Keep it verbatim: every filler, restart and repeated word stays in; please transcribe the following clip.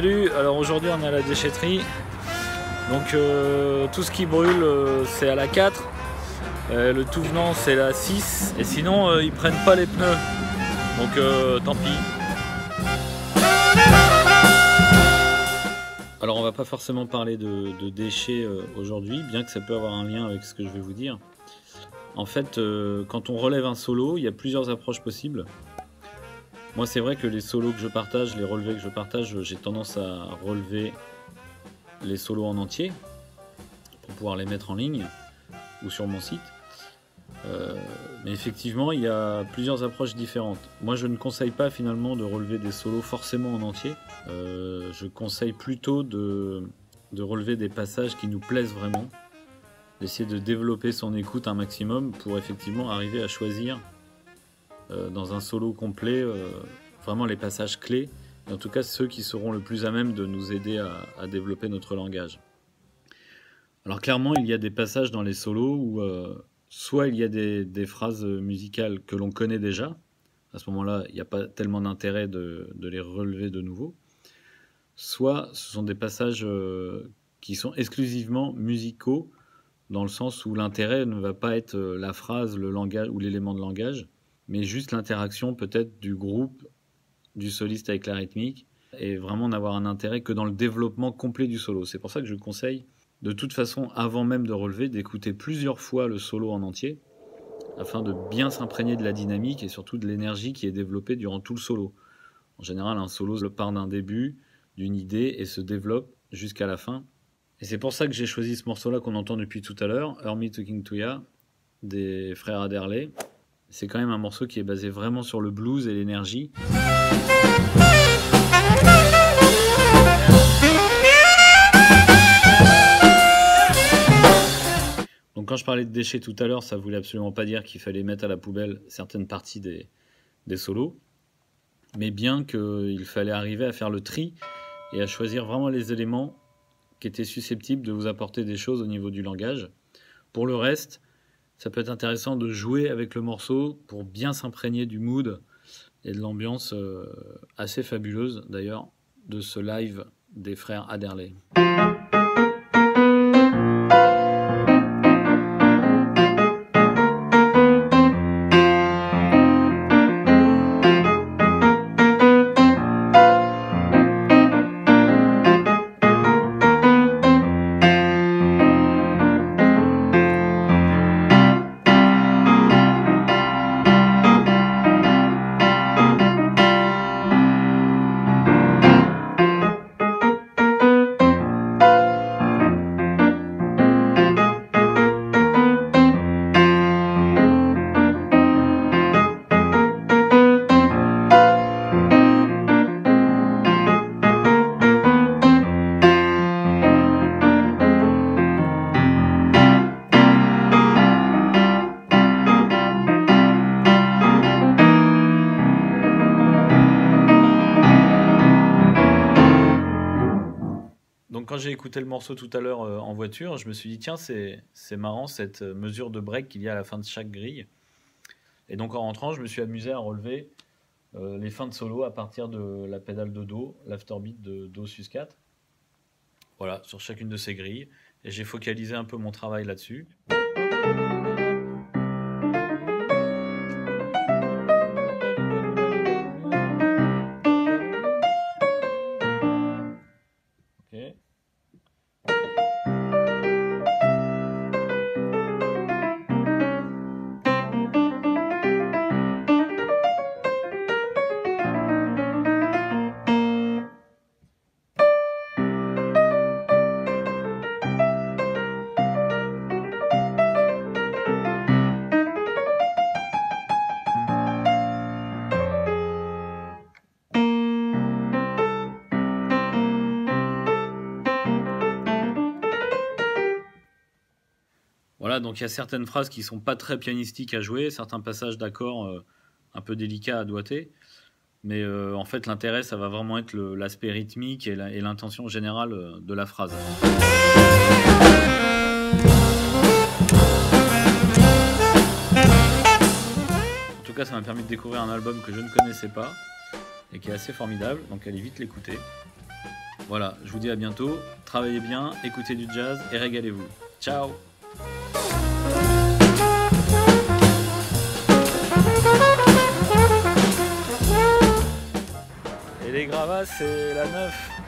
Salut, alors aujourd'hui on est à la déchetterie. Donc euh, tout ce qui brûle euh, c'est à la quatre, euh, le tout venant c'est la six, et sinon euh, ils prennent pas les pneus. Donc euh, tant pis. Alors on va pas forcément parler de, de déchets euh, aujourd'hui, bien que ça peut avoir un lien avec ce que je vais vous dire. En fait, euh, quand on relève un solo, il y a plusieurs approches possibles. Moi, c'est vrai que les solos que je partage, les relevés que je partage, j'ai tendance à relever les solos en entier pour pouvoir les mettre en ligne ou sur mon site. Euh, mais effectivement, il y a plusieurs approches différentes. Moi, je ne conseille pas finalement de relever des solos forcément en entier. Euh, je conseille plutôt de, de relever des passages qui nous plaisent vraiment, d'essayer de développer son écoute un maximum pour effectivement arriver à choisir euh, dans un solo complet euh, vraiment les passages clés, et en tout cas ceux qui seront le plus à même de nous aider à, à développer notre langage. Alors clairement, il y a des passages dans les solos où euh, soit il y a des, des phrases musicales que l'on connaît déjà, à ce moment-là il n'y a pas tellement d'intérêt de, de les relever de nouveau, soit ce sont des passages euh, qui sont exclusivement musicaux, dans le sens où l'intérêt ne va pas être la phrase, le langage ou l'élément de langage, mais juste l'interaction peut-être du groupe, du soliste avec la rythmique, et vraiment n'avoir un intérêt que dans le développement complet du solo. C'est pour ça que je conseille, de toute façon, avant même de relever, d'écouter plusieurs fois le solo en entier, afin de bien s'imprégner de la dynamique et surtout de l'énergie qui est développée durant tout le solo. En général, un solo part d'un début, d'une idée, et se développe jusqu'à la fin. Et c'est pour ça que j'ai choisi ce morceau-là qu'on entend depuis tout à l'heure, Hear Me Talking to Ya, des frères Adderley. C'est quand même un morceau qui est basé vraiment sur le blues et l'énergie. Donc quand je parlais de déchets tout à l'heure, ça voulait absolument pas dire qu'il fallait mettre à la poubelle certaines parties des, des solos, mais bien qu'il fallait arriver à faire le tri et à choisir vraiment les éléments qui étaient susceptibles de vous apporter des choses au niveau du langage. Pour le reste, ça peut être intéressant de jouer avec le morceau pour bien s'imprégner du mood et de l'ambiance euh, assez fabuleuse d'ailleurs de ce live des frères Adderley. Donc quand j'ai écouté le morceau tout à l'heure euh, en voiture, je me suis dit tiens c'est c'est marrant cette mesure de break qu'il y a à la fin de chaque grille. Et donc en rentrant, je me suis amusé à relever euh, les fins de solo à partir de la pédale de Do, l'afterbeat de Do sus quatre. Voilà, sur chacune de ces grilles. Et j'ai focalisé un peu mon travail là-dessus. Okay. Voilà, donc il y a certaines phrases qui ne sont pas très pianistiques à jouer, certains passages d'accords euh, un peu délicats à doigter, mais euh, en fait l'intérêt ça va vraiment être l'aspect rythmique et l'intention générale euh, de la phrase. tout cas, ça m'a permis de découvrir un album que je ne connaissais pas et qui est assez formidable, donc allez vite l'écouter. Voilà, je vous dis à bientôt. Travaillez bien, écoutez du jazz et régalez-vous. Ciao! Et les gravats, c'est la neuf.